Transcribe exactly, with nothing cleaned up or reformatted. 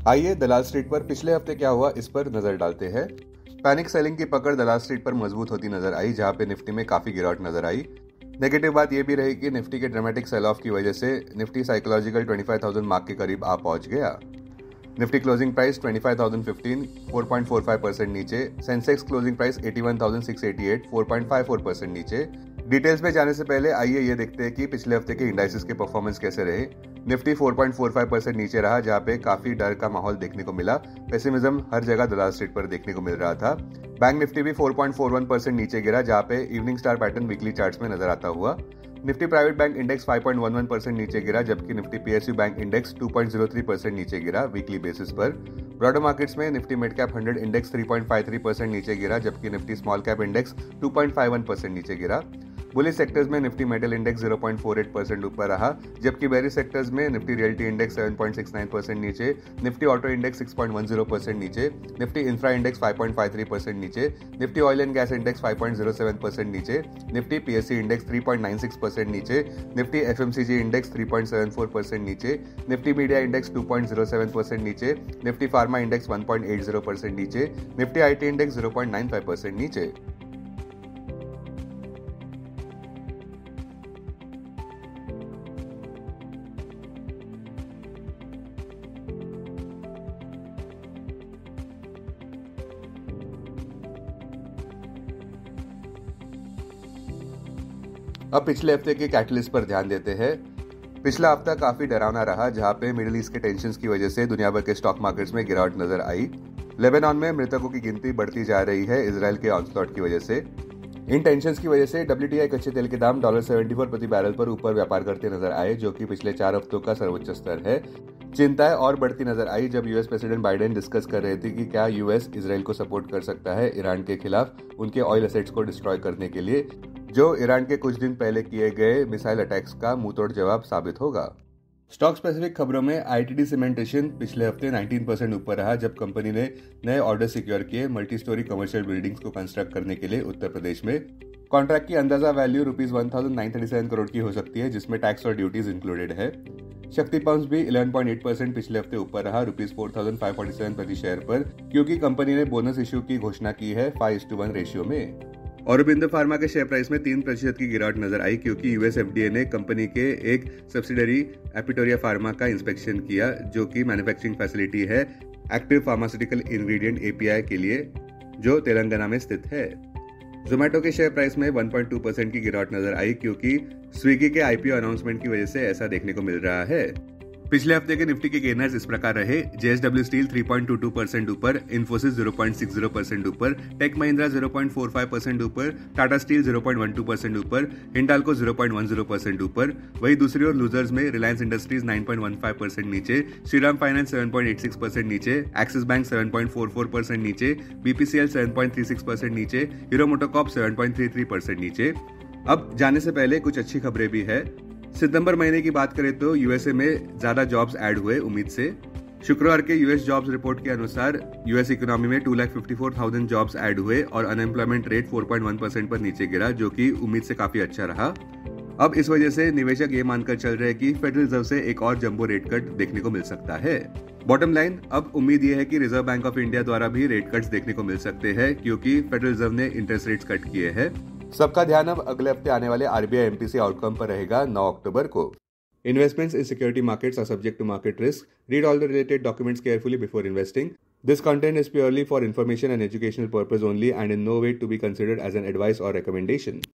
आइए दलाल स्ट्रीट पर पिछले हफ्ते क्या हुआ इस पर नजर डालते हैं। पैनिक सेलिंग की पकड़ दलाल स्ट्रीट पर मजबूत होती नजर आई, जहां पे निफ्टी में काफी गिरावट नजर आई। नेगेटिव बात यह भी रही कि निफ्टी के ड्रामेटिक सेल ऑफ की वजह से निफ्टी साइकोलॉजिकल पच्चीस हज़ार मार्क के करीब आ पहुंच गया। निफ्टी क्लोजिंग प्राइस पच्चीस हज़ार पंद्रह, चार पॉइंट चार पाँच परसेंट नीचे। सेंसेक्स क्लोजिंग प्राइस इक्यासी हज़ार छह सौ अट्ठासी, चार पॉइंट पाँच चार परसेंट नीचे। डिटेल्स में जाने से पहले आइए ये देखते हैं कि पिछले हफ्ते के इंडाइसेस के परफॉर्मेंस कैसे रहे। निफ्टी चार पॉइंट चार पाँच परसेंट नीचे रहा, जहां पे काफी डर का माहौल देखने को मिला। पेसिमिज्म हर जगह दलाल स्ट्रीट पर देखने को मिल रहा था। बैंक निफ्टी भी चार पॉइंट चार एक परसेंट नीचे गिरा, जहां पे evening star pattern weekly charts में नजर आता हुआ। निफ्टी प्राइवेट बैंक इंडेक्स पाँच पॉइंट एक एक परसेंट नीचे गिरा, जबकि निफ्टी पीएसयू बैंक इंडेक्स दो पॉइंट शून्य तीन परसेंट नीचे गिरा वीकली बेसिस पर। ब्रॉडर मार्केट्स में Nifty mid cap hundred index तीन पॉइंट पाँच तीन परसेंट नीचे गिरा, जबकि निफ्टी स्मॉल कैप इंडेक्स दो पॉइंट पाँच एक परसेंट नीचे गिरा। बुलिश सेक्टर्स में निफ्टी मेटल इंडेक्स शून्य पॉइंट चार आठ परसेंट ऊपर रहा, जबकि बेरिश सेक्टर्स में निफ्टी रियल्टी इंडेक्स सात पॉइंट छह नौ परसेंट नीचे, निफ्टी ऑटो इंडेक्स छह पॉइंट एक शून्य परसेंट नीचे, निफ्टी इंफ्रा इंडेक्स पाँच पॉइंट पाँच तीन परसेंट नीचे, Nifty oil and gas index पाँच पॉइंट शून्य सात परसेंट नीचे, निफ्टी पीएससी इंडेक्स तीन पॉइंट नौ छह परसेंट नीचे, निफ्टी एफएमसीजी इंडेक्स तीन पॉइंट सात चार परसेंट नीचे, निफ्टी मीडिया इंडेक्स दो पॉइंट शून्य सात परसेंट नीचे, निफ्टी फार्मा इंडेक्स एक पॉइंट आठ शून्य परसेंट नीचे, निफ्टी आईटी इंडेक्स शून्य पॉइंट नौ पाँच परसेंट नीचे। अब पिछले हफ्ते के कैटलिस्ट पर ध्यान देते हैं। पिछला हफ्ता काफी डरावना रहा, जहां पे मिडिल ईस्ट के टेंशंस की वजह से दुनिया भर के स्टॉक मार्केट्स में गिरावट नजर आई। लेबनान में मृतकों की गिनती बढ़ती जा रही है इजराइल के ऑनस्लॉट की वजह से। इन टेंशंस की वजह से डब्ल्यूटीआई कच्चे तेल के दाम डॉलर चौहत्तर प्रति बैरल पर ऊपर व्यापार करते नजर आए, जो कि पिछले चार हफ्तों का सर्वोच्च स्तर है। चिंताएं और बढ़ती नजर आई जब यूएस प्रेसिडेंट बाइडेन डिस्कस कर रहे थे कि क्या यूएस इजराइल को सपोर्ट कर सकता है ईरान के खिलाफ उनके ऑयल एसेट्स को डिस्ट्रॉय करने के लिए, जो ईरान के कुछ दिन पहले किए गए मिसाइल अटैक्स का मुंहतोड़ जवाब साबित होगा। स्टॉक स्पेसिफिक खबरों में आईटीडी सीमेंटेशन पिछले हफ्ते उन्नीस परसेंट ऊपर रहा, जब कंपनी ने नए ऑर्डर सिक्योर किए मल्टी स्टोरी कमर्शियल बिल्डिंग्स को कंस्ट्रक्ट करने के लिए उत्तर प्रदेश में। कॉन्ट्रैक्ट की अंदाजा value rupees one thousand nine thirty seven crore की हो सकती है, जिसमें टैक्स और ड्यूटीज इंक्लूडेड है। शक्ति पंप्स भी ग्यारह पॉइंट आठ परसेंट पिछले हफ्ते ऊपर रहा, rupees four thousand five forty seven प्रति शेयर पर, क्योंकि कंपनी ने बोनस इश्यू की घोषणा की है फाइव टू वन रेशियो में। औरोबिंदो फार्मा के शेयर प्राइस में तीन प्रतिशत की गिरावट नजर आई, क्योंकि यूएस एफडीए ने कंपनी के एक सब्सिडरी एपिटोरिया फार्मा का इंस्पेक्शन किया, जो कि मैन्युफैक्चरिंग फैसिलिटी है एक्टिव फार्मास्यूटिकल इंग्रेडिएंट एपीआई के लिए, जो तेलंगाना में स्थित है। जोमेटो के शेयर प्राइस में एक पॉइंट दो परसेंट की गिरावट नजर आई, क्योंकि स्विगी के आईपीओ अनाउंसमेंट की वजह से ऐसा देखने को मिल रहा है। पिछले हफ्ते के निफ्टी के गेनर्स इस प्रकार रहे। जेएसडब्ल्यू स्टील तीन पॉइंट दो दो परसेंट ऊपर, इन्फोसिस शून्य पॉइंट छह शून्य परसेंट ऊपर, टेक महिंद्रा शून्य पॉइंट चार पाँच परसेंट ऊपर, टाटा स्टील शून्य पॉइंट एक दो परसेंट ऊपर, हिंडाल्को शून्य पॉइंट एक शून्य परसेंट ऊपर। वहीं दूसरी ओर लूजर्स में रिलायंस इंडस्ट्रीज नौ पॉइंट एक पाँच परसेंट नीचे, श्रीराम फाइनेंस सात पॉइंट आठ छह परसेंट नीचे, एक्सिस बैंक सात पॉइंट चार चार परसेंट नीचे, बीपीसीएल सात पॉइंट तीन छह परसेंट नीचे, हीरो मोटोकॉर्प सात पॉइंट तीन तीन परसेंट नीचे। अब जाने से पहले कुछ अच्छी खबरें भी है। सितंबर महीने की बात करें तो यूएसए में ज्यादा जॉब्स ऐड हुए उम्मीद से। शुक्रवार के यूएस जॉब्स रिपोर्ट के अनुसार यूएस इकोनॉमी में दो लाख चौवन हज़ार जॉब्स ऐड हुए और अनएम्प्लॉयमेंट रेट चार पॉइंट एक परसेंट पर नीचे गिरा, जो कि उम्मीद से काफी अच्छा रहा। अब इस वजह से निवेशक ये मानकर चल रहे हैं कि फेडरल रिजर्व से एक और जंबो रेट कट देखने को मिल सकता है। बॉटम लाइन, अब उम्मीद ये है कि रिजर्व बैंक ऑफ इंडिया द्वारा भी रेट कट्स देखने को मिल सकते हैं, क्योंकि फेडरल रिजर्व ने इंटरेस्ट रेट्स कट किए हैं। सबका ध्यान अब अगले हफ्ते आने वाले आरबीआई एमपीसी आउटकम पर रहेगा नौ अक्टूबर को। Investments in security markets are subject to market risk. Read all the related documents carefully before investing. This content is purely for information and educational purpose only and in no way to be considered as an advice or recommendation.